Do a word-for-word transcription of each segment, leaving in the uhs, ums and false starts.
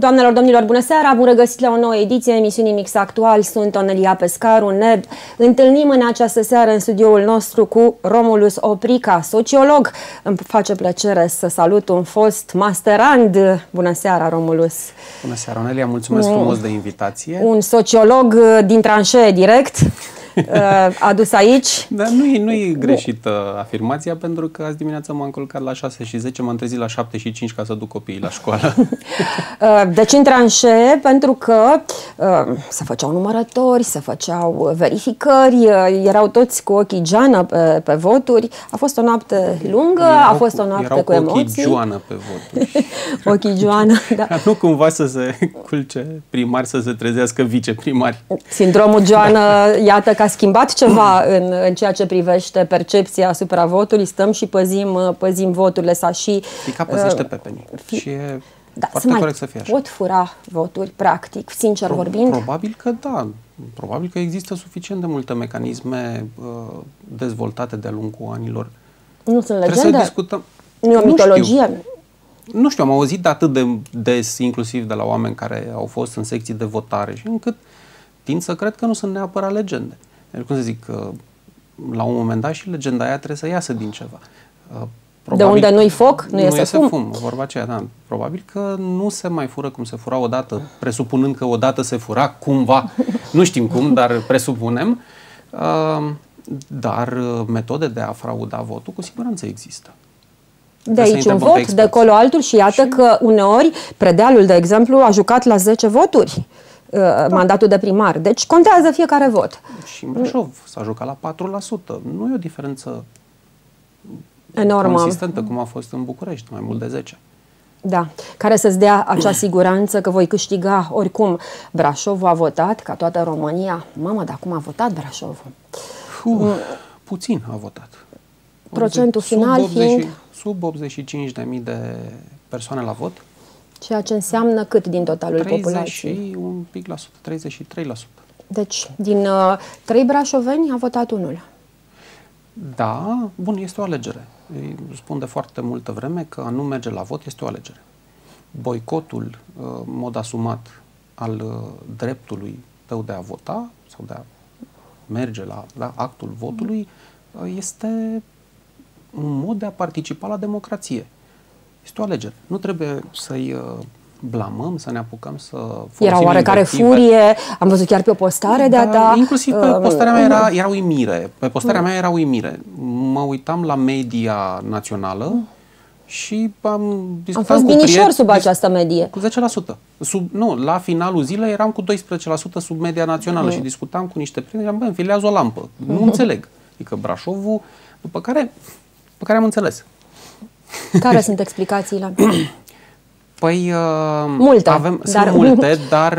Doamnelor, domnilor, bună seara! Bun regăsit la o nouă ediție a emisiunii Mix Actual. Sunt Onelia Pescaru. Ne întâlnim în această seară în studioul nostru cu Romulus Oprica, sociolog. Îmi face plăcere să salut un fost masterand. Bună seara, Romulus! Bună seara, Onelia! Mulțumesc frumos de invitație. Un sociolog din tranșee direct. Adus aici. Dar nu e, nu e greșită afirmația, pentru că azi dimineața m-am culcat la șase și zece, m-am trezit la șapte și cinci ca să duc copiii la școală. Deci în tranșee, pentru că se făceau numărători, se făceau verificări, erau toți cu ochii geană pe, pe voturi. A fost o noapte lungă, erau a fost o noapte cu, cu emoții. Ochii joană pe voturi. Ochii joană, da. Nu cumva să se culce primari, să se trezească viceprimari. Sindromul joană, iată că a schimbat ceva în, în ceea ce privește percepția asupra votului. Stăm și păzim, păzim voturile. S-a și... Fica păzește uh, pepenii. Fi... Și e da, foarte mai corect să fie așa. Pot fura voturi, practic, sincer Pro vorbind? Probabil că da. Probabil că există suficient de multe mecanisme uh, dezvoltate de-a lungul anilor. Nu sunt legende? Trebuie să discutăm. Nu e o mitologie? Știu. Nu știu, am auzit de atât de des, inclusiv de la oameni care au fost în secții de votare, și încât tind să cred că nu sunt neapărat legende. Deci, cum să zic, la un moment dat și legenda aia trebuie să iasă din ceva. Probabil, de unde nu-i foc, nu, nu iese, iese fum. fum. Vorba aceea, da. Probabil că nu se mai fură cum se fura odată, presupunând că odată se fura cumva. Nu știm cum, dar presupunem. Dar metode de a frauda votul cu siguranță există. De aici un vot, de acolo altul, și iată și... că uneori Predealul, de exemplu, a jucat la zece voturi. Da. Mandatul de primar. Deci contează fiecare vot. Și în Brașov s-a jucat la patru la sută. Nu e o diferență enormă, consistentă cum a fost în București, mai mult de zece. Da, care să-ți dea acea siguranță că voi câștiga. Oricum, Brașovul a votat, ca toată România. Mamă, dar cum a votat Brașovul? Uh, puțin a votat. Procentul sub final optzeci, fiind... Sub optzeci și cinci de mii de persoane la vot. Ceea ce înseamnă cât din totalul populației? treizeci și un pic la sută, treizeci și trei la sută. Deci, din uh, trei brașoveni a votat unul. Da, bun, este o alegere. Îi spun de foarte multă vreme că a nu merge la vot este o alegere. Boicotul, uh, în mod asumat, al uh, dreptului tău de a vota sau de a merge la, la actul votului, uh, este un mod de a participa la democrație. Este o alegere. Nu trebuie să-i uh, blamăm, să ne apucăm să folosim Era oarecare invective. Furie, am văzut chiar pe o postare de-a ta. Inclusiv pe uh, postarea mea era, era uimire. Pe postarea uh, mea era uimire. Mă uitam la media națională uh, și am discutat am fost cu binișor sub această medie. Cu zece la sută. Sub, nu, la finalul zilei eram cu doisprezece la sută sub media națională uh, și discutam cu niște prieteni. Bă, înfilează o lampă. Uh, nu înțeleg. Adică Brașovul, după care, după care am înțeles. Care sunt explicațiile? Păi, multe, avem, dar... sunt multe, dar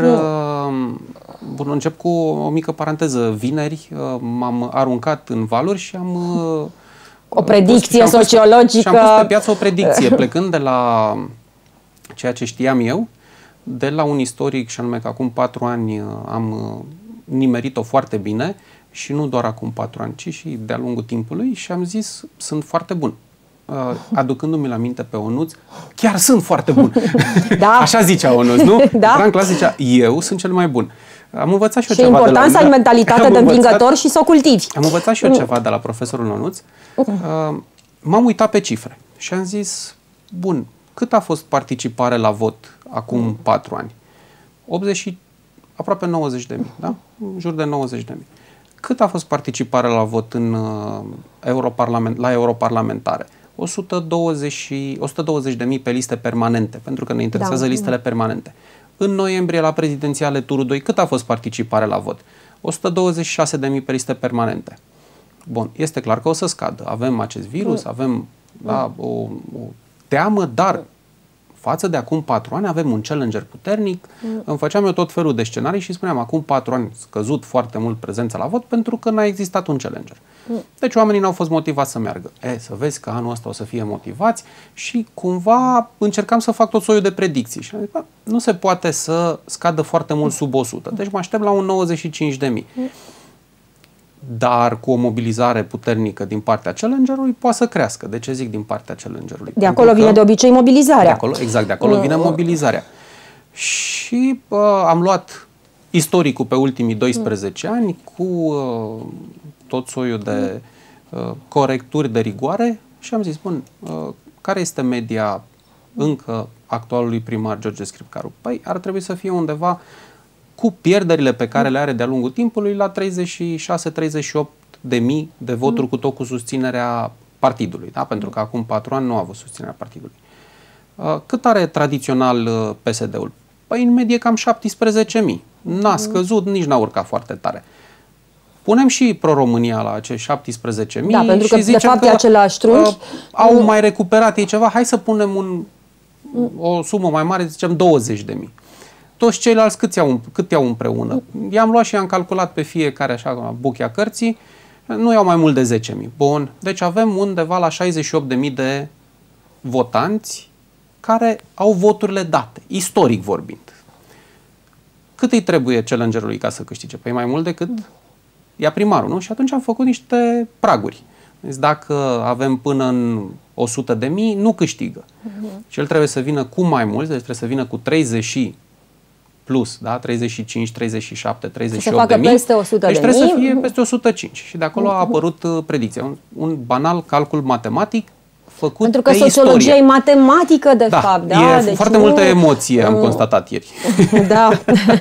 bun, încep cu o mică paranteză. Vineri m-am aruncat în valuri și am... O predicție pus, sociologică. Și am pus pe piață o predicție, plecând de la ceea ce știam eu, de la un istoric, și anume că acum patru ani am nimerit-o foarte bine, și nu doar acum patru ani, ci și de-a lungul timpului, și am zis, sunt foarte bun. Aducându-mi la minte pe Onuț, chiar sunt foarte bun. Da. Așa zicea Onuț, nu? Da. Frank Clas zicea, eu sunt cel mai bun. Am învățat și eu și ceva de la... Și e important să ai mentalitate de învingător și să o cultivi. Am învățat și eu ceva de la profesorul Onuț. M-am uitat pe cifre și am zis, bun, cât a fost participare la vot acum patru ani? optzeci, aproape nouăzeci de mii, da? În jur de nouăzeci de mii. Cât a fost participarea la vot în uh, Europarlament, la europarlamentare? o sută douăzeci de mii pe liste permanente, pentru că ne interesează da, listele da. permanente. În noiembrie, la prezidențiale, turul doi, cât a fost participarea la vot? o sută douăzeci și șase de mii pe liste permanente. Bun, este clar că o să scadă. Avem acest virus, mm. avem da, o, o teamă, dar față de acum patru ani avem un challenger puternic. Mm. Îmi făceam eu tot felul de scenarii și spuneam, acum patru ani scăzut foarte mult prezența la vot pentru că n-a existat un challenger. Mm. Deci oamenii n-au fost motivați să meargă. E, să vezi că anul ăsta o să fie motivați și cumva încercam să fac tot soiul de predicții. Și am zis, bă, nu se poate să scadă foarte mult sub o sută. Deci mă aștept la un nouăzeci și cinci de mii. Mm. Dar cu o mobilizare puternică din partea challengerului poate să crească. De ce zic din partea challengerului? De acolo vine de obicei mobilizarea. De acolo, exact, de acolo vine mobilizarea. Și uh, am luat istoricul pe ultimii doisprezece mm. ani cu uh, tot soiul de uh, corecturi de rigoare și am zis, bun, uh, care este media încă actualului primar George Scripcaru? Păi ar trebui să fie undeva cu pierderile pe care le are de-a lungul timpului la treizeci și șase treizeci și opt de mii de voturi mm. cu tot cu susținerea partidului, da? Pentru că acum patru ani nu a avut susținerea partidului. Uh, cât are tradițional uh, P S D-ul? Păi în medie cam șaptesprezece mii. N-a scăzut, nici n-a urcat foarte tare. Punem și Pro-România la acești șaptesprezece mii da, pentru și că zicem de fapt că e același trunchi. Uh, au mai recuperat ei ceva, hai să punem un, o sumă mai mare, zicem douăzeci de mii. Toți ceilalți cât iau, cât iau împreună? I-am luat și i-am calculat pe fiecare așa buchea cărții, nu iau mai mult de zece mii. Bun, deci avem undeva la șaizeci și opt de mii de votanți care au voturile date, istoric vorbind. Cât îi trebuie challengerului ca să câștige? Păi mai mult decât ia primarul, nu? Și atunci am făcut niște praguri. Deci dacă avem până în o sută de mii, nu câștigă. Uh-huh. Și el trebuie să vină cu mai mulți, deci trebuie să vină cu treizeci plus, da? treizeci și cinci, treizeci și șapte, treizeci și opt de mii. Peste o sută deci de trebuie mii. să fie peste o sută cinci. Și de acolo a apărut uh, predicția. Un, un banal calcul matematic făcut pentru că pe sociologia istorie. E matematică, de da, fapt. Da, e deci foarte nu... multă emoție, am constatat ieri. Da.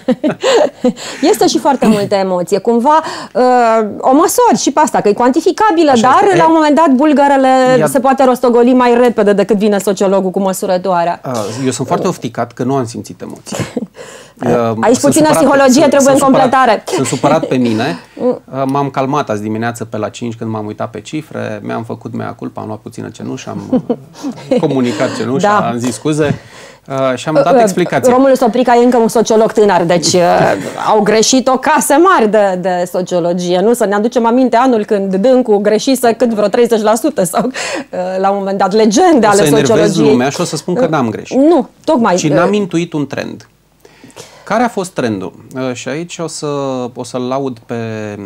Este și foarte multă emoție. Cumva uh, o măsori și pe asta, că e cuantificabilă, așa dar este. La un moment dat bulgarele Ia... se poate rostogoli mai repede decât vine sociologul cu măsurătoarea. Eu sunt foarte ofticat că nu am simțit emoții. Aici puțină psihologie trebuie în completare. Sunt supărat pe mine. M-am calmat azi dimineață pe la cinci când m-am uitat pe cifre. Mi-am făcut mea culpa, am luat puțină cenușă, am comunicat cenușa, da. Am zis scuze și am dat explicații. Romulus Oprica e încă un sociolog tânăr, deci au greșit o casă mare de, de sociologie. Nu? Să ne aducem aminte anul când Dâncu greșise cât vreo treizeci la sută sau la un moment dat legende ale sociologiei. O să enervez lumea și o să spun că n-am greșit. Nu, tocmai. Și n-am intuit un trend. Care a fost trendul? Uh, și aici o, să, o să-l laud pe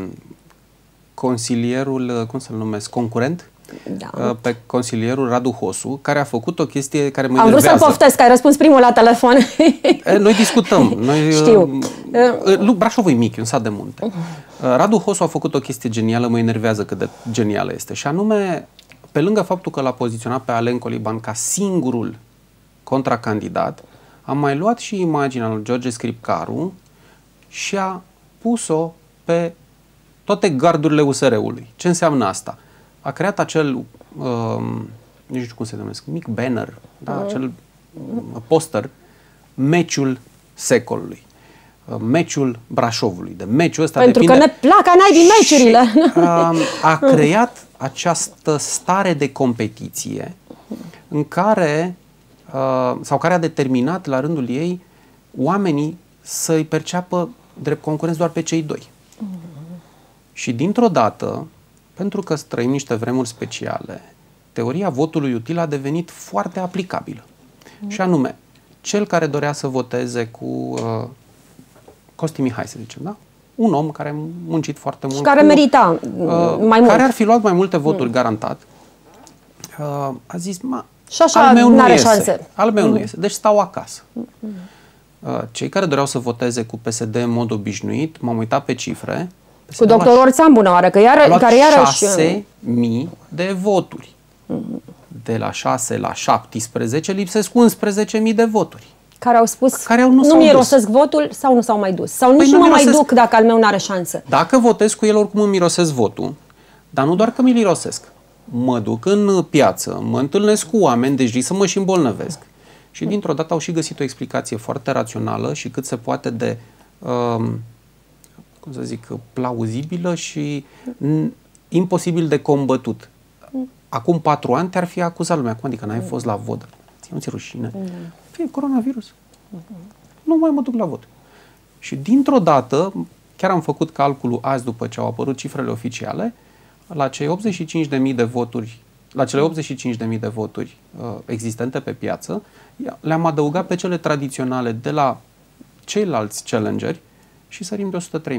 consilierul, cum să-l numesc, concurent? Da. Uh, pe consilierul Radu Hosu, care a făcut o chestie care mă enervează. Am vrut să-l poftesc, ai răspuns primul la telefon. Noi discutăm. Noi, Știu. Uh, Brașovul e mic, e un sat de munte. Uh, Radu Hosu a făcut o chestie genială, mă enervează cât de genială este. Și anume, pe lângă faptul că l-a poziționat pe Alen Coliban ca singurul contracandidat, am mai luat și imaginea lui George Scripcaru și a pus-o pe toate gardurile U S R-ului. Ce înseamnă asta? A creat acel, um, nu știu cum se numesc, mic banner, da? Mm. Acel um, poster, meciul secolului, uh, meciul Brașovului. De meciul ăsta pentru depinde... că ne plac a naibii meciurile. Și, um, a creat această stare de competiție în care Uh, sau care a determinat la rândul ei oamenii să-i perceapă drept concurenți doar pe cei doi. Mm-hmm. Și dintr-o dată, pentru că trăim niște vremuri speciale, teoria votului util a devenit foarte aplicabilă. Mm-hmm. Și anume, cel care dorea să voteze cu uh, Costi Mihai, să zicem, da? Un om care a muncit foarte mult. Și care cu, merita uh, mai mult. Care ar fi luat mai multe voturi, mm. garantat. Uh, a zis, ma, și așa al meu nu iese. Șanse. Al meu mm. nu iese. Deci stau acasă. Mm. Cei care doreau să voteze cu P S D în mod obișnuit, m-am uitat pe cifre. Cu doctor Orțan bună oară, că iară, care iarăși... șase mii de voturi. Mm. De la șase la șaptesprezece lipsesc unsprezece mii de voturi. Care au spus, care au, nu, nu mirosesc votul sau nu s-au mai dus. Sau nici păi nu mă mirosesc... mai duc dacă al meu n-are șansă. Dacă votez cu el, oricum îmi mirosesc votul. Dar nu doar că mi-l mirosesc. Mă duc în piață, mă întâlnesc cu oameni, deci risc să mă și îmbolnăvesc. Și dintr-o dată au și găsit o explicație foarte rațională și cât se poate de, um, cum să zic, plauzibilă și imposibil de combătut. Acum patru ani te-ar fi acuzat lumea. Cum adică n-ai fost la vot? Nu ți-e rușine? Fie coronavirus. Nu mai mă duc la vot. Și dintr-o dată, chiar am făcut calculul azi după ce au apărut cifrele oficiale, la cei optzeci și cinci de mii de voturi, la cele optzeci și cinci de mii de voturi uh, existente pe piață, le-am adăugat pe cele tradiționale de la ceilalți challengeri și sărim de o sută trei mii.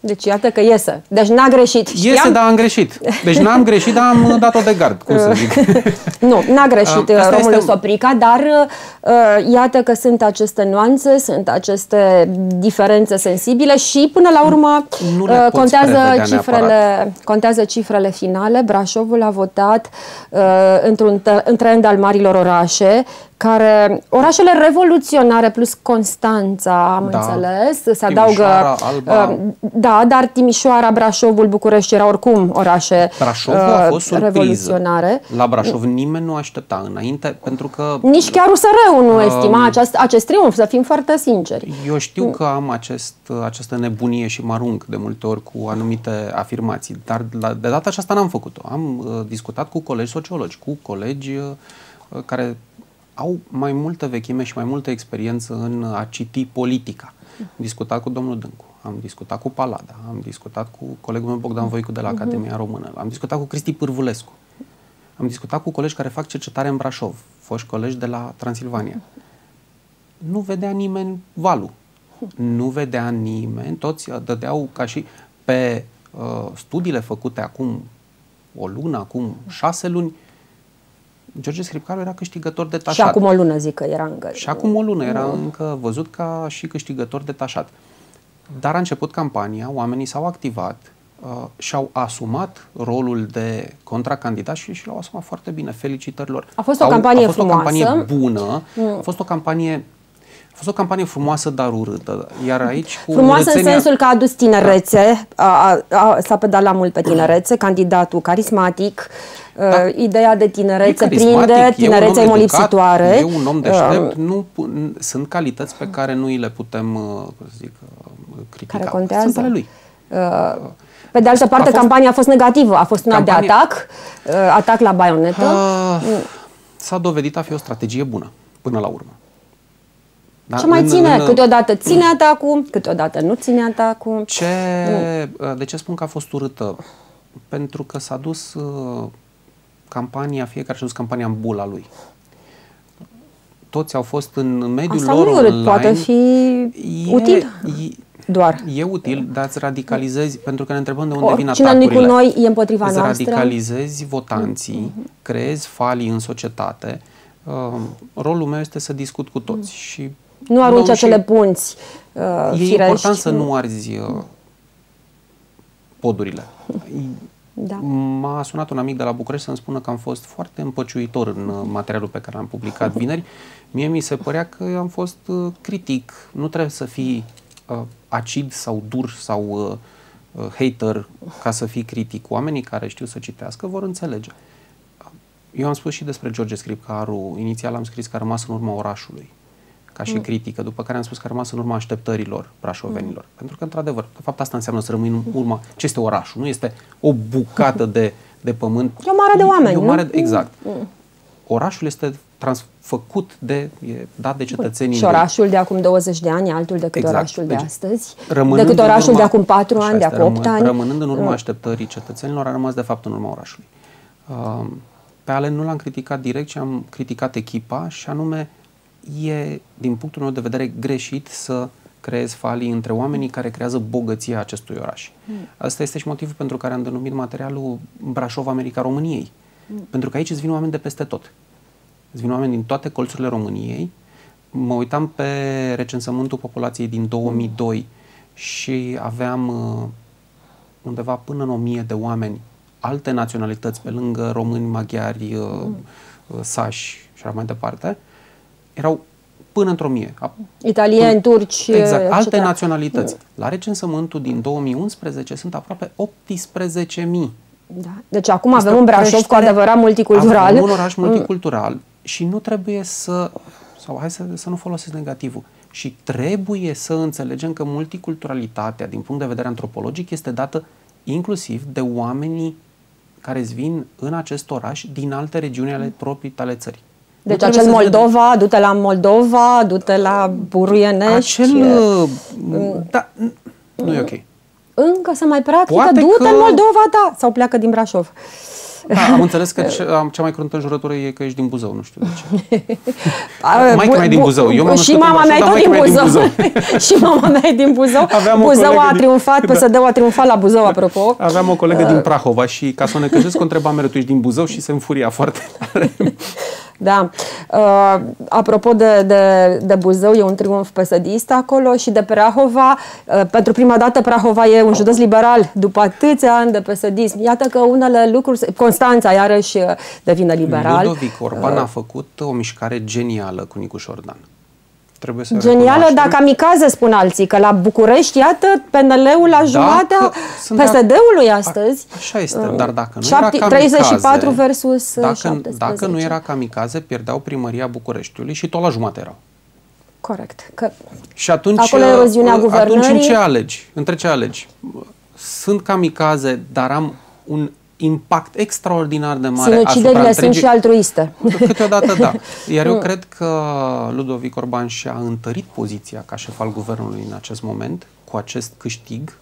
Deci iată că iese. Deci n-a greșit. Știam? Iese, dar am greșit. Deci n-am greșit, dar am dat-o de gard, cum să zic. Nu, n-a greșit uh, Romulus este... Oprica, dar uh, iată că sunt aceste nuanțe, sunt aceste diferențe sensibile și până la urmă uh, contează, cifrele, contează cifrele finale. Brașovul a votat uh, într-un trend al marilor orașe, care, orașele revoluționare plus Constanța, am da. înțeles, se adaugă... Alba. Uh, da, dar Timișoara, Brașovul, București erau oricum orașe Brașovul uh, a fost revoluționare. La Brașov nimeni nu aștepta înainte, pentru că... Nici chiar U S R-ul nu uh, estima acest, acest triumf, să fim foarte sinceri. Eu știu că am acest, această nebunie și mă arunc de multe ori cu anumite afirmații, dar la, de data aceasta n-am făcut-o. Am uh, discutat cu colegi sociologi, cu colegi uh, care au mai multă vechime și mai multă experiență în a citi politica. Am discutat cu domnul Dâncu, am discutat cu Palada, am discutat cu colegul meu Bogdan Voicu de la Academia Română, am discutat cu Cristi Pârvulescu, am discutat cu colegi care fac cercetare în Brașov, foști colegi de la Transilvania. Nu vedea nimeni valul. Nu vedea nimeni, toți dădeau ca și pe uh, studiile făcute acum o lună, acum șase luni, George Scripcaru era câștigător detașat. Și acum o lună zic că era încă. Și acum o lună era încă văzut ca și câștigător detașat. Dar a început campania, oamenii s-au activat, uh, și-au asumat rolul de contracandidat și, și l-au asumat foarte bine. Felicitări lor. A fost o campanie a fost frumoasă. o campanie bună, mm. a fost o campanie A fost o campanie frumoasă, dar urâtă. Iar aici cu frumoasă urățenia... în sensul că a adus tinerețe, s-a pedalat mult pe tinerețe, candidatul carismatic, da. Ideea de tinerețe prinde, tinerețe molipsitoare. E un om deștept, nu, sunt calități pe care nu îi le putem, cum să zic, critica. Care contează. Sunt ale lui. Pe de altă parte, a fost, campania a fost negativă, a fost una campania... de atac, atac la baionetă. S-a dovedit a fi o strategie bună, până la urmă. Da? Ce mai în, ține? în, câteodată ține atacul, câteodată nu ține atacul. Ce, de ce spun că a fost urâtă? Pentru că s-a dus uh, campania, fiecare și-a dus campania în bula lui. Toți au fost în mediul Asta lor nu online. Poate fi e, util? E, Doar. E util, dar îți radicalizezi, pentru că ne întrebăm de unde o, vin atacurile. atacurile. Cine noi e împotriva îți noastră. radicalizezi votanții, mm-hmm. creezi falii în societate. Uh, rolul meu este să discut cu toți mm. și nu arunci acele punți uh, E firești. important să nu arzi uh, podurile. Da. M-a sunat un amic de la București să-mi spună că am fost foarte împăciuitor în uh, materialul pe care l-am publicat vineri. Mie mi se părea că am fost uh, critic. Nu trebuie să fii uh, acid sau dur sau uh, uh, hater ca să fii critic. Oamenii care știu să citească vor înțelege. Eu am spus și despre George Scripcaru. Inițial am scris că a rămas în urma orașului, ca și mm. critică, după care am spus că a rămas în urma așteptărilor brașovenilor. Mm. Pentru că, într-adevăr, de fapt asta înseamnă să rămâi în urma. Ce este orașul? Nu este o bucată de, de pământ. E o mare de oameni, e o mare, nu? Exact. Mm. Orașul este transfăcut de, e dat de cetățenii. Și orașul de acum douăzeci de ani e altul decât exact. orașul de deci, astăzi, decât orașul urma, de acum patru ani, de acum opt ani. Rămânând în urma așteptării cetățenilor, a rămas de fapt în urma orașului. Uh, Pe Alen nu l-am criticat direct, ci am criticat echipa și anume e, din punctul meu de vedere, greșit să creezi falii între oamenii care creează bogăția acestui oraș. Mm. Asta este și motivul pentru care am denumit materialul Brașov, America României. Mm. Pentru că aici îți vin oameni de peste tot. Îți vin oameni din toate colțurile României. Mă uitam pe recensământul populației din două mii doi mm. și aveam uh, undeva până în o mie de oameni alte naționalități, pe lângă români, maghiari, mm. sași și așa mai departe, erau până într-o mie. Italieni, turci, exact, alte naționalități. La recensământul din două mii unsprezece sunt aproape optsprezece mii. Da. Deci acum este avem un Brașov cu adevărat multicultural. Avem un oraș multicultural mm. și nu trebuie să, sau hai să, să nu folosesc negativul, și trebuie să înțelegem că multiculturalitatea, din punct de vedere antropologic, este dată inclusiv de oamenii care îți vin în acest oraș din alte regiuni ale proprii tale țări. Deci nu acel Moldova, vedem... du-te la Moldova, du-te la Buruienești. Acel... Da, nu e ok. Încă se mai practică, du-te că... în Moldova, da, sau pleacă din Brașov. Da, am înțeles că cea mai cruntă înjurătură e că ești din Buzău, nu știu de ce. Maica mea e din Buzău. Eu m-am și mama mea e tot din Buzău. Și mama mea e din Buzău. Buzău a triumfat, P S D-ul a triumfat la Buzău, apropo. Aveam o colegă din Prahova și ca să o necăjesc, o întreba mereu, tu ești din Buzău, și se înfuria foarte tare. Da. Uh, apropo de, de, de Buzău, e un triumf P S D-ist acolo, și de Prahova. Uh, pentru prima dată Prahova e un județ liberal după atâția ani de P S D-ism. Iată că unele lucruri... Constanța iarăși devine liberal. Ludovic Orban uh, a făcut o mișcare genială cu Nicu Șordan. Trebuie să genială, dar kamikaze, spun alții, că la București, iată, P N L-ul la jumatea P S D-ului astăzi. A, așa este, dar dacă nu era kamikaze, treizeci și patru versus dacă, șaptesprezece. Dacă nu era kamikaze, pierdeau primăria Bucureștiului și tot la jumătate erau. Corect. Că și atunci, acolo eroziunea guvernării. Atunci în ce alegi? Între ce alegi? Sunt kamikaze, dar am un impact extraordinar de mare. Sinuciderile asupra sunt și altruiste. Câteodată da. Iar eu cred că Ludovic Orban și-a întărit poziția ca șef al guvernului în acest moment, cu acest câștig.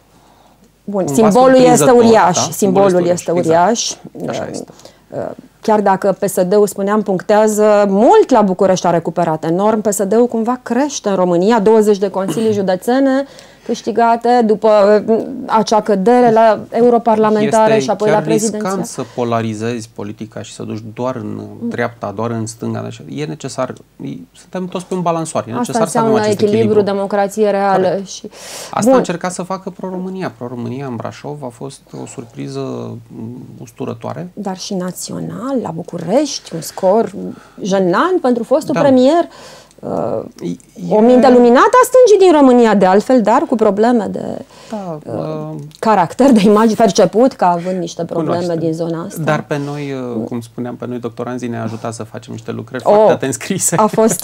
Bun, simbolul este uriaș. Da? Simbolul este uriaș. Exact. Așa este. Chiar dacă P S D-ul, spuneam, punctează mult la București, a recuperat enorm, P S D-ul cumva crește în România, douăzeci de consilii județene câștigate după acea cădere la europarlamentare și apoi la prezidenția. Este riscant să polarizezi politica și să duci doar în dreapta, doar în stânga. E necesar, suntem toți pe un balansoar. E necesar Asta să avem acest echilibru, echilibru, democrație reală. Și... Asta Bun. a încercat să facă Pro-România. Pro-România în Brașov a fost o surpriză usturătoare. Dar și național, la București, un scor jenant pentru fostul da. premier. Uh, e... O minte luminată a stângii din România, de altfel, dar cu probleme de da, uh, caracter, de imagine, perceput ca având niște probleme cunoaște. din zona asta. Dar pe noi, uh, cum spuneam, pe noi doctoranzii ne-a ajutat să facem niște lucrări oh, foarte atent scrise. A fost,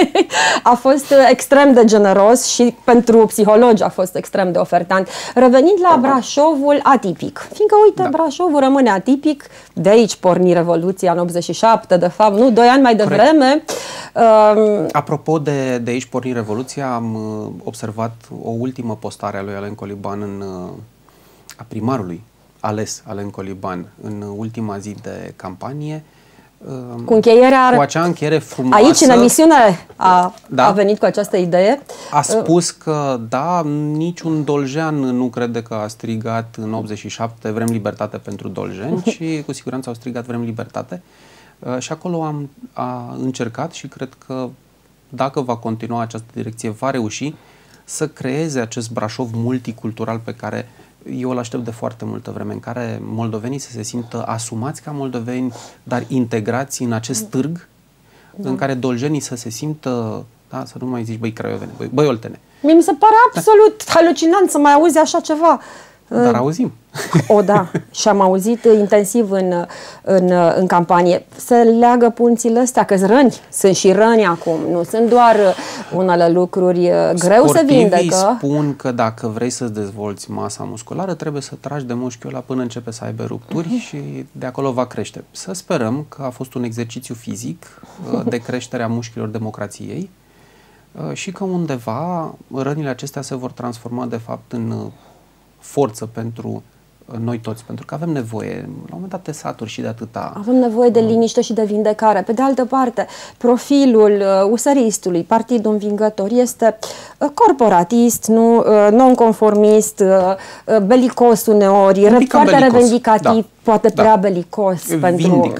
a fost extrem de generos și pentru psihologi a fost extrem de ofertant. Revenind la Brașovul atipic, fiindcă, uite, da. Brașovul rămâne atipic, de aici porni Revoluția în optzeci și șapte, de fapt, nu, doi ani mai devreme. Uh, Apropo de, de aici porni Revoluția, am observat o ultimă postare a lui Alen Coliban, în, a primarului ales Alen Coliban, în ultima zi de campanie. Cu încheierea... Cu acea încheiere frumoasă. Aici, în emisiune, a, da, a venit cu această idee. A spus că, da, niciun doljean nu crede că a strigat în optzeci și șapte vrem libertate pentru doljeni și cu siguranță au strigat vrem libertate. Și acolo am a încercat și cred că dacă va continua această direcție, va reuși să creeze acest Brașov multicultural pe care eu îl aștept de foarte multă vreme, în care moldovenii să se simtă asumați ca moldoveni, dar integrați în acest târg, da. în care doljenii să se simtă, da, să nu mai zici băi craiovene, băi, băi oltene. Mie mi se pare absolut da. halucinant să mai auzi așa ceva. Dar auzim. O, da. Și am auzit intensiv în, în, în campanie. Se leagă punțile astea, că răni. Sunt și răni acum. Nu sunt doar unele lucruri greu să vindecă. Spun că dacă vrei să-ți dezvolți masa musculară, trebuie să tragi de mușchiul ăla până începe să aibă rupturi uh-huh. și de acolo va crește. Să sperăm că a fost un exercițiu fizic de creștere a mușchilor democrației și că undeva rănile acestea se vor transforma de fapt în forță pentru noi toți, pentru că avem nevoie, la un moment dat te saturi și de atâta... Avem nevoie de liniște și de vindecare. Pe de altă parte, profilul U S R-istului, partidul învingător, este corporatist, nu non-conformist, belicos uneori, foarte belicos. revendicativ, da. poate da. prea belicos pentru...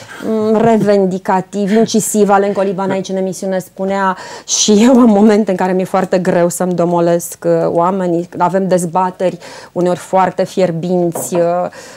revendicativ, incisiv. Alen Coliban aici în emisiune spunea și eu am momente în care mi-e foarte greu să-mi domolesc uh, oamenii, avem dezbateri uneori foarte fierbinți. Uh,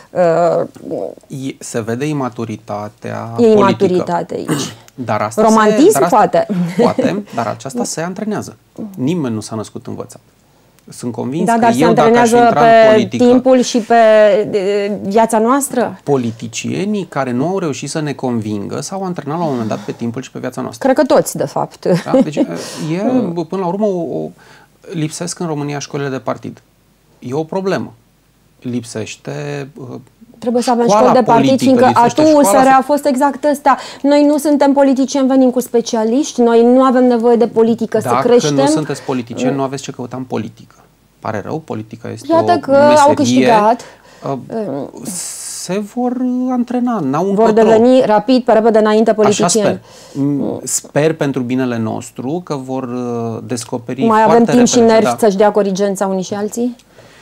uh, se vede imaturitatea e politică. Imaturitate aici. Dar asta Romantism se, dar asta, poate. Poate, dar aceasta se antrenează. Nimeni nu s-a născut învățat. Sunt convins da, că dar eu, dacă aș intra pe în politică... timpul și pe viața noastră? Politicienii care nu au reușit să ne convingă s-au antrenat la un moment dat pe timpul și pe viața noastră. Cred că toți, de fapt. Da? Deci, e, până la urmă, o, o, lipsesc în România școlile de partid. E o problemă. Lipsește... Trebuie să avem școli de partid, fiindcă atunci U S R a fost exact ăsta. Noi nu suntem politicieni, venim cu specialiști, noi nu avem nevoie de politică Dacă să creștem. Dacă nu sunteți politicieni, nu aveți ce căuta în politică. Pare rău, politica este Iată o că meserie, au câștigat. Uh, se vor antrena, n-au un Vor control. deveni rapid, pe repede înainte politicieni. Așa sper. Sper pentru binele nostru că vor descoperi Mai foarte avem timp și repede, nervi da. să-și dea corigența unii și alții?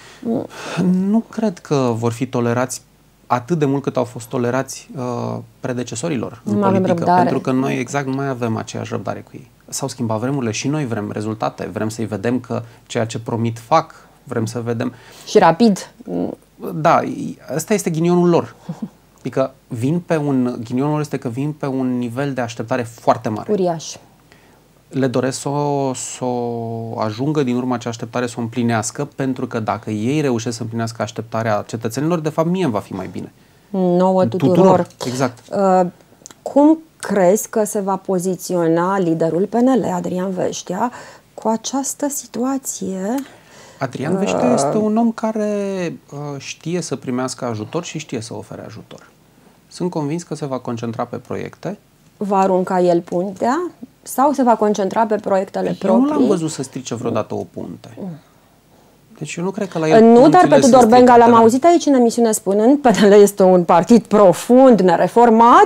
Nu cred că vor fi tolerați atât de mult cât au fost tolerați uh, predecesorilor în Nu avem politică. răbdare. Pentru că noi exact nu mai avem aceeași răbdare cu ei. S-au schimbat vremurile și noi vrem rezultate. Vrem să-i vedem că ceea ce promit fac, vrem să vedem. Și rapid. Da, ăsta este ghinionul lor. Adică vin pe un, ghinionul este că vin pe un nivel de așteptare foarte mare. Uriaș. Le doresc să o, să o ajungă din urma acea așteptare, să o împlinească, pentru că dacă ei reușesc să împlinească așteptarea cetățenilor, de fapt mie îmi va fi mai bine. Nouă tuturor. Tuturor, exact. Uh, cum crezi că se va poziționa liderul P N L, Adrian Veștea, cu această situație? Adrian Veștea este un om care uh, știe să primească ajutor și știe să ofere ajutor. Sunt convins că se va concentra pe proiecte. Va arunca el puntea sau se va concentra pe proiectele Eu proprii? nu l-am văzut să strice vreodată o punte. Deci eu nu cred că la el Nu, dar pe Tudor sunt Benga l-am stricate. auzit aici în emisiune spunând P N L este un partid profund, nereformat,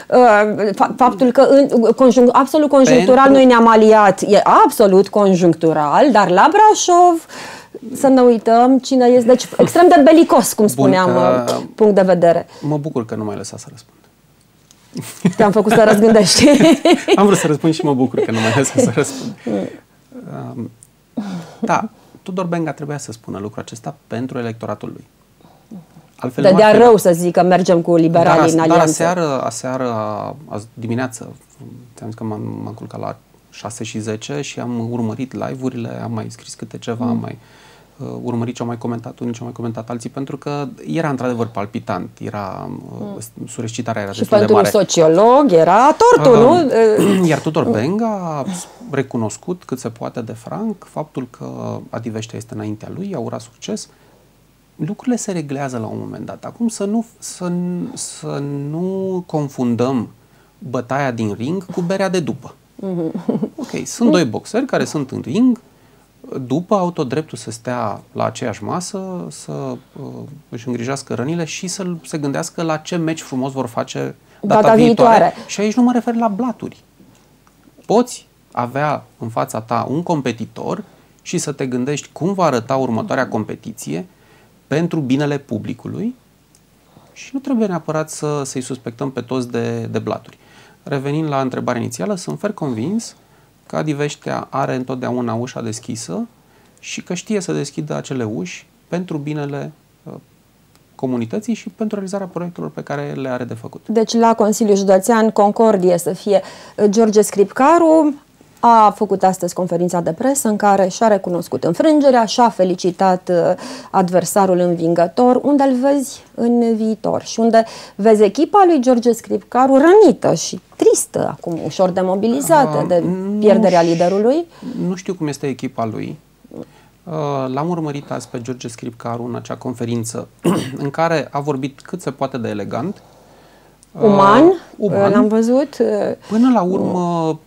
uh, faptul că în, conjunct, absolut conjunctural Pentru- noi ne-am aliat, e absolut conjunctural, dar la Brașov să ne uităm cine este, deci extrem de belicos, cum spuneam, că- uh, punct de vedere. Mă bucur că nu m-ai lăsat să răspund. Te-am făcut să răzgândești. Am vrut să răspund și mă bucur că nu m-ai lăsat să răspund. Um, da, Tudor Benga trebuia să spună lucrul acesta pentru electoratul lui. Altfel nu ar Dădea fi- rău să zic că mergem cu liberalii dar, în dar alianță. aseară, aseară, azi dimineață, ți-am zis că m-am, m-am culcat la șase și zece și am urmărit live-urile, am mai scris câte ceva, mm. am mai uh, urmărit ce au mai comentat unii, ce au mai comentat alții, pentru că era într-adevăr palpitant, era, uh, surescitarea era Și destul de pentru un mare. sociolog era tortul, Uh, nu? Iar Tudor Benga a recunoscut cât se poate de franc faptul că Adi Veștea este înaintea lui, a urat succes. Lucrurile se reglează la un moment dat. Acum să nu, să, să nu confundăm bătaia din ring cu berea de după. Ok, sunt doi boxeri care sunt în ring, după au tot dreptul să stea la aceeași masă, să uh, își îngrijească rănile și să se gândească la ce meci frumos vor face data, Data viitoare. viitoare. Și aici nu mă refer la blaturi. Poți avea în fața ta un competitor și să te gândești cum va arăta următoarea competiție pentru binele publicului și nu trebuie neapărat să, să-i suspectăm pe toți de, de blaturi. Revenind la întrebarea inițială, sunt fer convins că Adi Veștea are întotdeauna ușa deschisă și că știe să deschidă acele uși pentru binele uh, comunității și pentru realizarea proiectelor pe care le are de făcut. Deci la Consiliul Județean Concordie să fie George Scripcaru a făcut astăzi conferința de presă în care și-a recunoscut înfrângerea, și-a felicitat adversarul învingător. Unde îl vezi în viitor și unde vezi echipa lui George Scripcaru rănită și tristă, acum ușor demobilizată uh, de pierderea nu liderului? Nu știu cum este echipa lui. Uh, l-am urmărit azi pe George Scripcaru în acea conferință în care a vorbit cât se poate de elegant. Uman, uh, uman. l-am văzut. Până la urmă,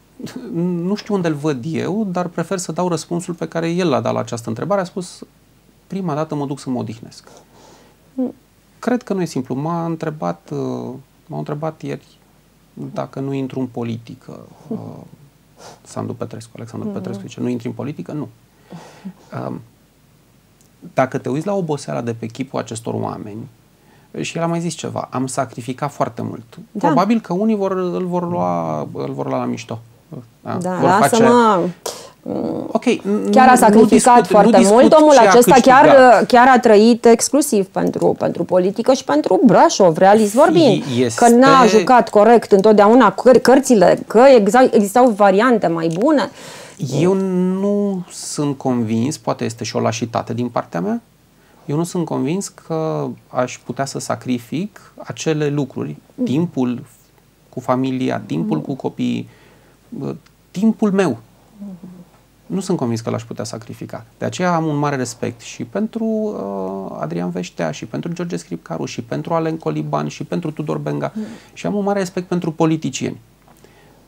nu știu unde îl văd eu, dar prefer să dau răspunsul pe care el l-a dat la această întrebare. A spus, prima dată mă duc să mă odihnesc. Mm. Cred că nu e simplu. M-a întrebat, m-a întrebat ieri dacă nu intru în politică. Uh, Sandu Petrescu, Alexandru mm. Petrescu zice, nu intri în politică? Nu. Uh, dacă te uiți la oboseala de pe chipul acestor oameni, și el a mai zis ceva, am sacrificat foarte mult. Da. Probabil că unii vor, îl, vor lua, îl vor lua la mișto. Da, da lasă-mă. Okay, chiar a sacrificat discut, foarte mult. Omul acesta chiar, chiar a trăit exclusiv pentru, pentru politică și pentru Brașov, realist vorbind. Este... Că n-a jucat corect întotdeauna căr- cărțile, că existau variante mai bune. Eu nu sunt convins, poate este și o lașitate din partea mea, eu nu sunt convins că aș putea să sacrific acele lucruri, timpul cu familia, timpul cu copiii, timpul meu. Nu sunt convins că l-aș putea sacrifica. De aceea am un mare respect și pentru uh, Adrian Veștea, și pentru George Scripcaru, și pentru Alen Coliban, și pentru Tudor Benga. Mm. Și am un mare respect pentru politicieni.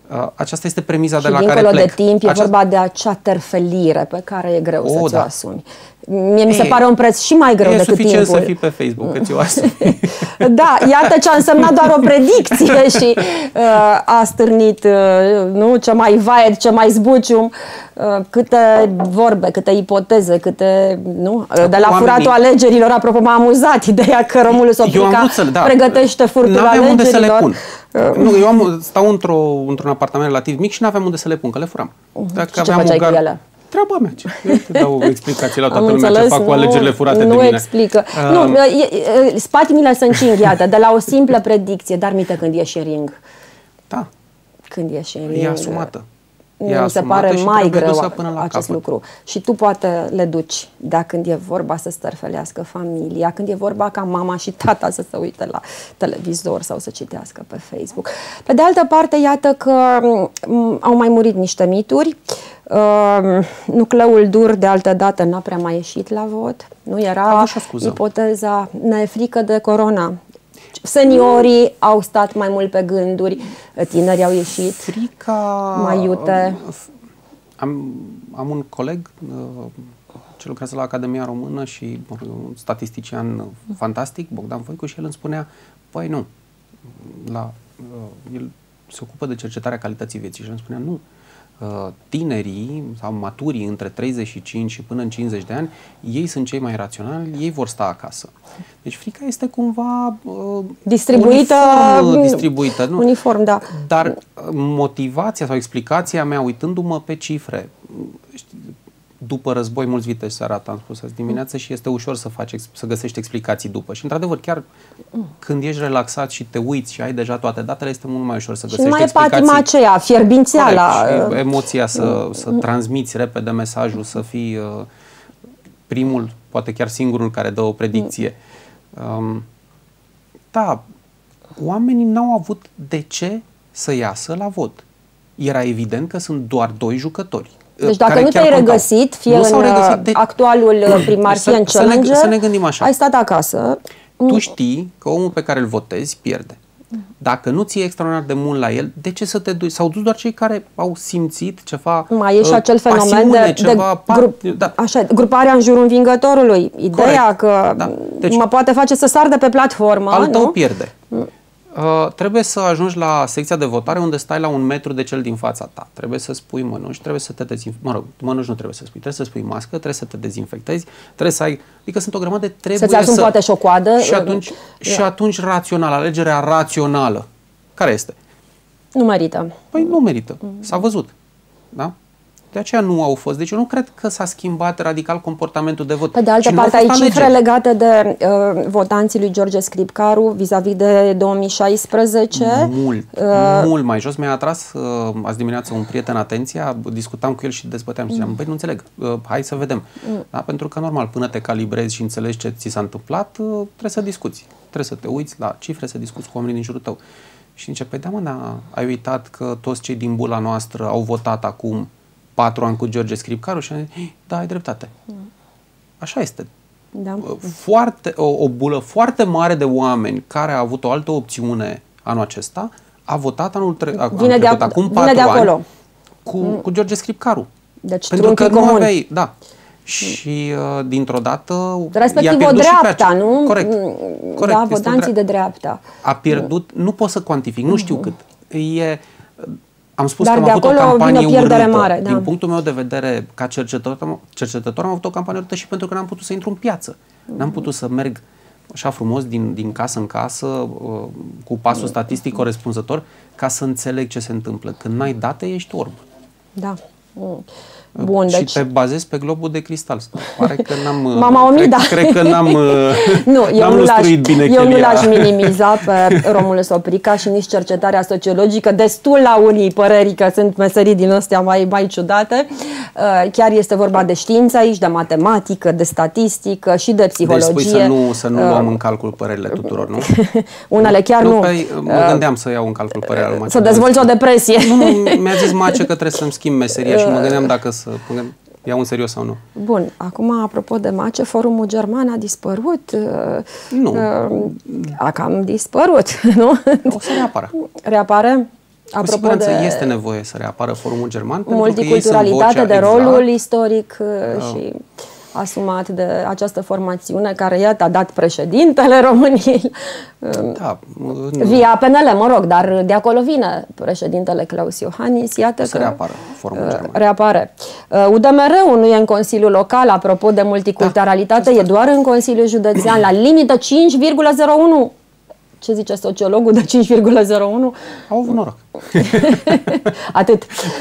Aceasta este premiza și de la care plec. de timp e Aceast... vorba de acea terfelire pe care e greu o, să ți-o da. asumi. Mie mi se pare un preț și mai greu e decât timpul. E suficient să fii pe Facebook, că ți-o asumi. Da, iată ce a însemnat doar o predicție și uh, a stârnit uh, nu, ce mai vaet, ce mai zbucium, uh, câte vorbe, câte ipoteze, câte, nu? De la oamenii... furatul alegerilor, apropo, m-a amuzat ideea că Romulus Oprica da, pregătește furtul alegerilor. Unde să le pun. Nu, eu am, stau într-o, într-un apartament relativ mic și nu aveam unde să le pun, că le furam. Dacă și ce făceai gar... cu ele? Treaba mea. Ce? Eu te dau explicații la toată lumea înțeles, ce fac cu alegerile furate nu de mine. Nu explică. Um, nu, spatimile se încing, iată, de la o simplă predicție, dar minte când ieși în ring. Da. Când ieși în ring. E asumată. E mi se pare mai greu acest capăt. lucru. Și tu poate le duci, dacă când e vorba să stărfelească familia, când e vorba ca mama și tata să se uite la televizor sau să citească pe Facebook. Pe de altă parte, iată că au mai murit niște mituri. Uh, nucleul dur de altă dată n-a prea mai ieșit la vot. Nu era ipoteza, ne e frică de corona. Seniorii mm. au stat mai mult pe gânduri, tinerii au ieșit frica mai iute. Am, am un coleg ce lucrează la Academia Română și un statistician fantastic, Bogdan Voicu, și el îmi spunea, păi nu, la, el se ocupă de cercetarea calității vieții și el îmi spunea, nu, tinerii sau maturii între treizeci și cinci și până în cincizeci de ani, ei sunt cei mai raționali, ei vor sta acasă. Deci frica este cumva uh, distribuită, uniform, distribuită nu? uniform, da. Dar motivația sau explicația mea, uitându-mă pe cifre, după război mulți viteji se arată, am spus azi dimineață, și este ușor să faci, să găsești explicații după. Și într-adevăr, chiar când ești relaxat și te uiți și ai deja toate datele, este mult mai ușor să găsești și explicații. Și mai e patima aceea, fierbințeala. Corect, și emoția să, să transmiți repede mesajul, să fii uh, primul, poate chiar singurul care dă o predicție. Um, da, oamenii n-au avut de ce să iasă la vot. Era evident că sunt doar doi jucători. Deci dacă nu te-ai regăsit, fie în regăsit, de... actualul primar, fie în Challenger, să ne, să ne gândim așa. Ai stat acasă. Tu știi că omul pe care îl votezi pierde. Dacă nu ți-e extraordinar de mult la el, de ce să te duci? S-au dus doar cei care au simțit ceva mai e și acel fenomen pasiune, de, ceva, de grup, da. așa, gruparea în jurul învingătorului. Ideea Corect. că da. deci, mă poate face să sar de pe platformă. Al tău nu? pierde. Mm. Uh, trebuie să ajungi la secția de votare unde stai la un metru de cel din fața ta. Trebuie să spui mănuși, trebuie să te dezinfectezi. Mă rog, mănuși nu trebuie să spui, trebuie să spui mască, trebuie să te dezinfectezi, trebuie să ai... Adică sunt o grămadă de trebuie să... Să-ți asumi poate și o coadă. Și atunci, da. și atunci rațional, alegerea rațională. Care este? Nu merită. Păi nu merită. S-a văzut. Da? De aceea nu au fost. Deci eu nu cred că s-a schimbat radical comportamentul de vot. Pe de altă parte, ai cifre legate de uh, votanții lui George Scripcaru vis-a-vis de două mii șaisprezece? Mult, uh, mult mai jos. Mi-a atras uh, azi dimineață un prieten atenția, discutam cu el și dezbăteam și ziceam, băi, nu înțeleg, uh, hai să vedem. Mm. Da? Pentru că, normal, până te calibrezi și înțelegi ce ți s-a întâmplat, uh, trebuie să discuți. Trebuie să te uiți la cifre, să discuți cu oamenii din jurul tău. Și zice, păi da, mă, da, ai uitat că toți cei din bula noastră au votat acum patru ani cu George Scripcaru și am zis, da, ai dreptate. Mm. Așa este. Da. Foarte, o, o bulă foarte mare de oameni care a avut o altă opțiune anul acesta a votat anul tre- vine de, acum vine de acolo. ani cu, mm. cu George Scripcaru. Deci pentru că comun. nu aveai, da. Și uh, dintr-o dată respectiv o dreapta, nu? Corect. Corect. Da, votanții de dreapta. A pierdut, mm. nu pot să cuantific, nu știu mm. cât. E... Am spus Dar că am de avut o campanie urâtă. Mare, da. Din punctul meu de vedere, ca cercetător, cercetător, am avut o campanie urâtă și pentru că n-am putut să intru în piață. Mm. N-am putut să merg așa frumos din, din casă în casă, uh, cu pasul mm. statistic corespunzător, ca să înțeleg ce se întâmplă. Când n-ai date, ești orb. Da. Mm. Bun, și deci... te bazezi pe globul de cristal. Pare că n-am... M-am omit, da. Cred că n-am nu, eu nu lustruit bine Eu chelia. nu l-aș minimiza pe Romulus Oprica și nici cercetarea sociologică. Destul la unii păreri că sunt meserii din astea mai, mai ciudate. Chiar este vorba de știință aici, de matematică, de statistică și de psihologie. Deci spui să nu, să nu luăm în calcul părerile tuturor, nu? Unele chiar nu. nu. Păi, mă gândeam să iau în calcul părerea lui Mace. Să dezvolți o depresie. Nu, mi-a zis Mace că trebuie să-mi schimb meseria și mă gândeam dacă să iau în serios sau nu. Bun, acum apropo de Mace, Forumul German a dispărut. Nu. A cam dispărut, nu? O să reapară. Reapare? Cu siguranță de este nevoie să reapară Forumul German, multiculturalitate, de rolul exact, istoric uh, și asumat de această formațiune care, iată, a dat președintele României da, via P N L, mă rog, dar de acolo vine președintele Klaus Iohannis, iată să că reapară Forumul German. Reapare. U D M R-ul nu e în Consiliul Local, apropo de multiculturalitate, da, e doar în Consiliul Județean, la limită cinci virgulă zero unu. Ce zice sociologul de cinci virgulă zero unu? Au avut noroc. Atât.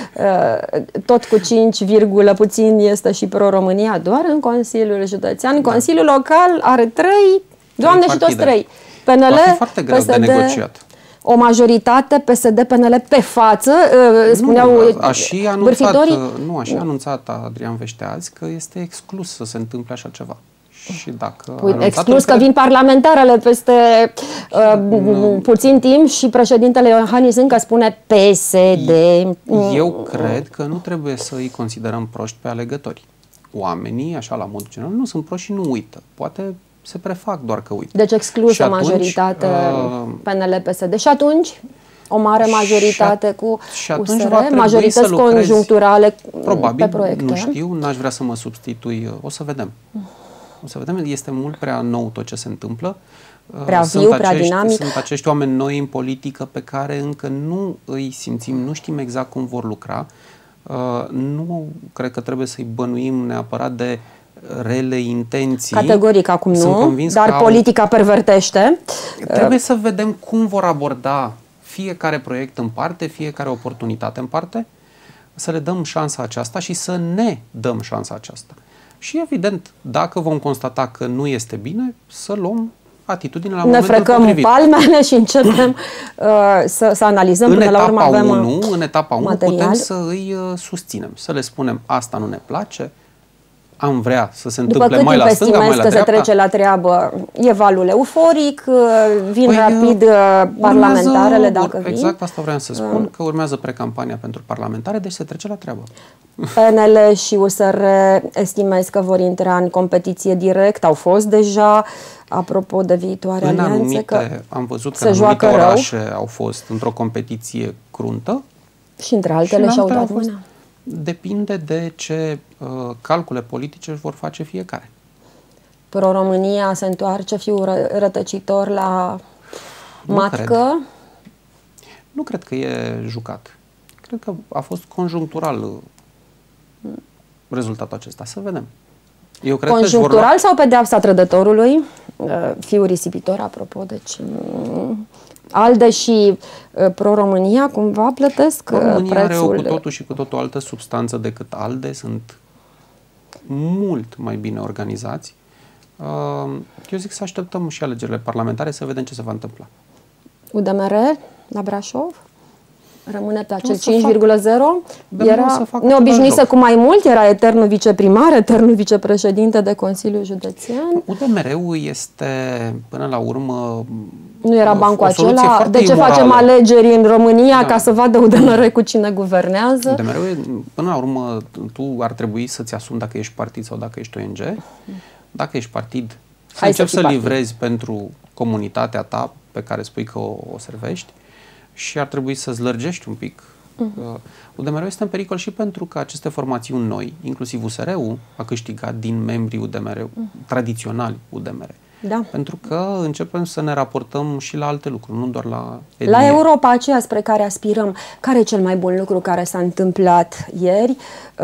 Tot cu cinci, puțin este și Pro-România, doar în Consiliul Județean. Da. Consiliul Local are trei, doamne și toți trei. P N L, foarte greu P S D, de negociat. O majoritate P S D P N L pe față, spuneau nu, a și anunțat, nu, a și anunțat Adrian Vește azi că este exclus să se întâmple așa ceva. Și dacă Păi, exclus că vin parlamentarele peste uh, puțin timp și președintele Iohannis încă spune P S D. Eu cred că nu trebuie să îi considerăm proști pe alegători. Oamenii, așa la mod general, nu sunt proști și nu uită. Poate se prefac doar că uită. Deci exclusă atunci, majoritate uh, P N L P S D. Și atunci o mare majoritate și cu și U S R, majorități lucrezi, conjuncturale probabil, pe proiecte. Nu știu, n-aș vrea să mă substitui. O să vedem. O să vedem, este mult prea nou tot ce se întâmplă. Prea sunt viu, acești, prea dinamic. Sunt acești oameni noi în politică pe care încă nu îi simțim, nu știm exact cum vor lucra. Nu cred că trebuie să-i bănuim neapărat de rele intenții. Categoric acum nu, dar au... politica pervertește. Trebuie să vedem cum vor aborda fiecare proiect în parte, fiecare oportunitate în parte, să le dăm șansa aceasta și să ne dăm șansa aceasta. Și evident, dacă vom constata că nu este bine, să luăm atitudine la ne momentul frecăm potrivit. palmele și începem uh, să, să analizăm. În până la urmă avem unu, în etapa unu material. putem să îi uh, susținem, să le spunem asta nu ne place, am vrea să se întâmple mai la stânga, mai la că dreapta. se trece la treabă, e valul euforic, vin păi, rapid parlamentarele dacă vin. Exact asta vreau să spun, uh. că urmează precampania pentru parlamentare, deci se trece la treabă. P N L și U S R estimez că vor intra în competiție direct, au fost deja, apropo de viitoare în alianțe. Anumite, că am văzut că în anumite orașe rău. Au fost într-o competiție cruntă. Și între altele și-au dat mâna. Depinde de ce uh, calcule politice își vor face fiecare. Pro-România se întoarce fiul ră rătăcitor la nu matcă? Cred. Nu cred că e jucat. Cred că a fost conjunctural uh, rezultatul acesta. Să vedem. Eu cred Conjunctural că lua... sau pedeapsa trădătorului? Uh, fiul risipitor, apropo, deci... Um, ALDE și uh, Pro-România cumva plătesc Pro-România prețul... are o cu totul și cu totul altă substanță decât ALDE, sunt mult mai bine organizați. Uh, eu zic să așteptăm și alegerile parlamentare să vedem ce se va întâmpla. U D M R la Brașov? Rămâne pe acel cinci virgulă zero? Era neobișnuită cu mai mult, era eternul viceprimar, eternul vicepreședinte de Consiliul Județean. U D M R-ul este, până la urmă, nu era bancul acela. De ce imorală. Facem alegeri în România? Da. Ca să vadă U D M R cu cine guvernează? U D M R-ul, până la urmă, tu ar trebui să-ți asumi dacă ești partid sau dacă ești O N G. Dacă ești partid, să Hai începi să, să să livrezi pentru comunitatea ta pe care spui că o, o servești. Și ar trebui să-ți lărgești un pic. Uh-huh. U D M R-ul este în pericol și pentru că aceste formațiuni noi, inclusiv U S R-ul, a câștigat din membrii U D M R, uh-huh. tradiționali U D M R. Da. Pentru că începem să ne raportăm și la alte lucruri, nu doar la etnie. La Europa aceea spre care aspirăm, care e cel mai bun lucru care s-a întâmplat ieri?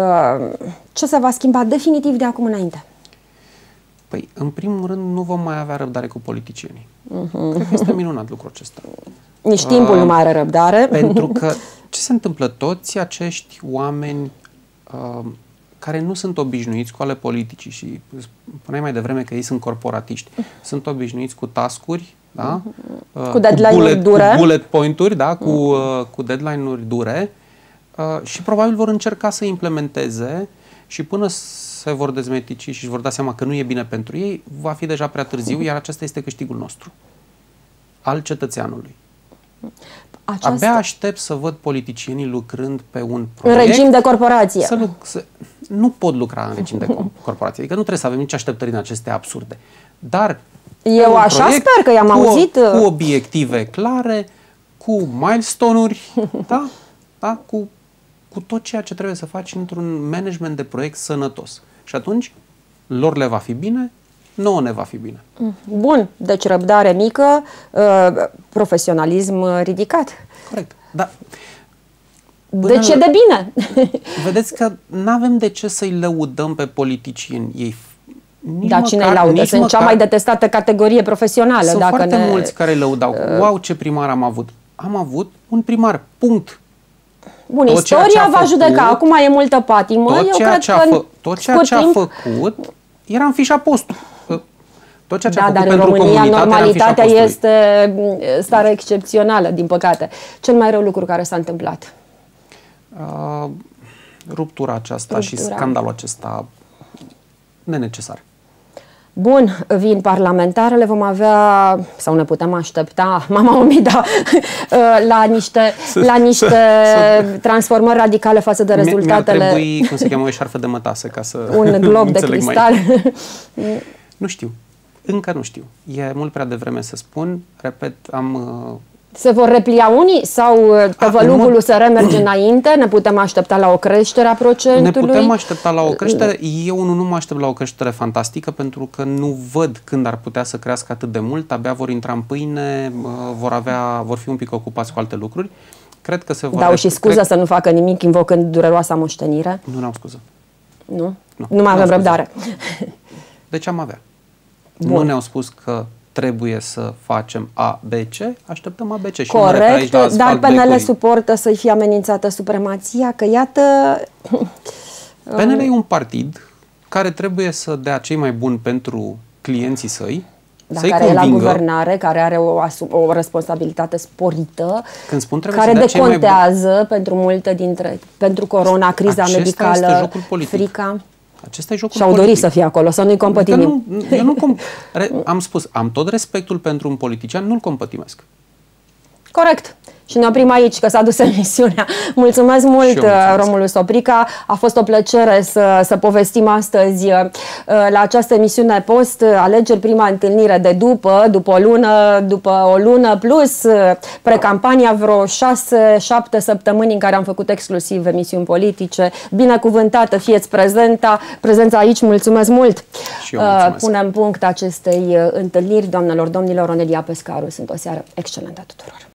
Ce se va schimba definitiv de acum înainte? Păi, în primul rând, nu vom mai avea răbdare cu politicienii. Uh-huh. Cred că este minunat lucrul acesta. Nici timpul uh, nu mai are răbdare. Pentru că ce se întâmplă? Toți acești oameni uh, care nu sunt obișnuiți cu ale politicii și spuneai mai devreme că ei sunt corporatiști, sunt obișnuiți cu task-uri, da? Uh, cu deadline-uri bullet, dure. Cu bullet point-uri, da? Cu, uh, cu deadline-uri dure uh, și probabil vor încerca să implementeze și până se vor dezmetici și își vor da seama că nu e bine pentru ei, va fi deja prea târziu, iar acesta este câștigul nostru, al cetățeanului. Aceasta... Abia aștept să văd politicienii lucrând pe un proiect. În regim de corporație. Să nu, să, nu pot lucra în regim de corporație. Adică nu trebuie să avem nici așteptări în acestea absurde. Dar eu așa sper că i-am cu, auzit. Cu obiective clare, cu milestone-uri, da? Da? Cu, cu tot ceea ce trebuie să faci într-un management de proiect sănătos. Și atunci lor le va fi bine, nouă ne va fi bine. Bun, deci răbdare mică, profesionism ridicat. Corect. Da. De ce de bine? Vedeți că nu avem de ce să-i lăudăm pe politicieni. Ei, nici Dar cine îi laudă? Sunt măcar, cea mai detestată categorie profesională. Sunt dacă foarte ne... mulți care îi lăudau. Wow, ce primar am avut. Am avut un primar. Punct. Bun, tot istoria va judeca. Acum e multă patimă. Tot Eu ceea cred ce a, că fă, tot ceea ce a făcut era în fișa postului. Tot ceea ce da, a făcut dar pentru în România normalitatea în este stare excepțională, din păcate. Cel mai rău lucru care s-a întâmplat? Uh, ruptura aceasta ruptura. și scandalul acesta nenecesar. Bun, vin parlamentarele, vom avea, sau ne putem aștepta, mama Omida, la niște, la niște transformări radicale față de rezultatele... Mi-ar trebui, cum se cheamă, o șarfă de mătase ca să un glob de cristal. Nu știu. Încă nu știu. E mult prea devreme să spun. Repet, am... Se vor replia unii sau tăvălugul să remerge înainte? Ne putem aștepta la o creștere a procentului? Ne putem aștepta la o creștere. Eu nu, nu mă aștept la o creștere fantastică pentru că nu văd când ar putea să crească atât de mult. Abia vor intra în pâine, vor, avea, vor fi un pic ocupați cu alte lucruri. Cred că se vor... Dau și scuză cred... să nu facă nimic invocând dureroasa moștenire? Nu ne-au scuză. Nu? Nu, nu mai avem răbdare. Deci am avea. Bun. Nu ne-au spus că trebuie să facem A, B, C, așteptăm A, B, C. Și corect, dar P N L suportă să-i fie amenințată supremația, că iată... P N L e un partid care trebuie să dea cei mai buni pentru clienții săi, dar care convingă, e la guvernare, care are o, o responsabilitate sporită, când spun, care decontează pentru multe dintre... pentru corona, criza acesta medicală, este jocul politic. frica... Acesta e jocul și-au dorit să fie acolo, să nu-i compătimim. Nu, eu nu com am spus, am tot respectul pentru un politician, nu-l compătimesc. Corect. Și ne oprim aici, că s-a dus emisiunea. Mulțumesc mult, mulțumesc. Romulus Oprica. A fost o plăcere să, să povestim astăzi la această emisiune post alegeri, prima întâlnire de după, după o lună, după o lună plus precampania, vreo șase, șapte săptămâni în care am făcut exclusiv emisiuni politice. Binecuvântată fieți prezenta, prezența aici, mulțumesc mult. Și eu mulțumesc. Punem punct acestei întâlniri, doamnelor, domnilor. Onelia Pescaru, sunt o seară excelentă tuturor.